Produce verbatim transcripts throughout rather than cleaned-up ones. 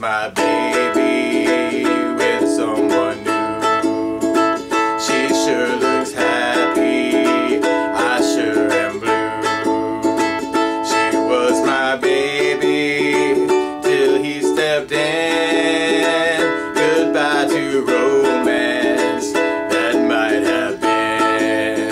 my baby with someone new. She sure looks happy, I sure am blue. She was my baby till he stepped in. Goodbye to romance that might have been.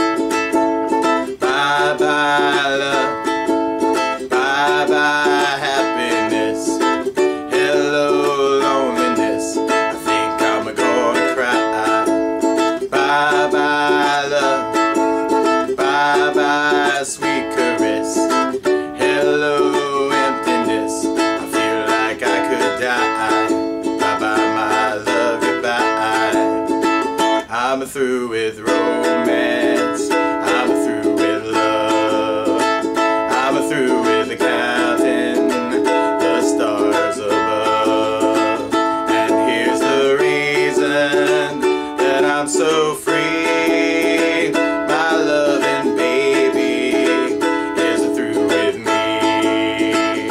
Bye bye love, bye bye happiness. Hello loneliness, I think I'm gonna cry. Bye bye love, bye bye sweet caress. Hello emptiness, I feel like I could die. Bye bye my love, goodbye. I'm through with romance, I'm through with love, I'm through with counting the stars above. And here's the reason that I'm so free. My loving baby is through with me.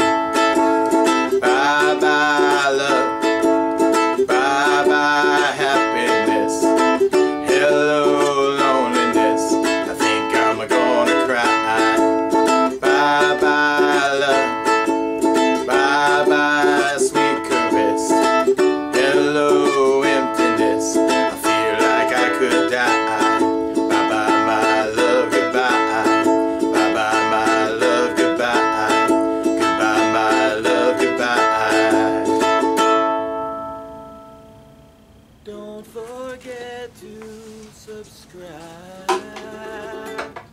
Bye bye love, bye bye happiness. Hello loneliness, I think I'm gonna cry. Bye bye love, bye bye sweet caress. Hello emptiness, I feel like I could die. Bye bye my love, goodbye. Bye bye my love, goodbye. Goodbye my love, goodbye. Don't forget to subscribe.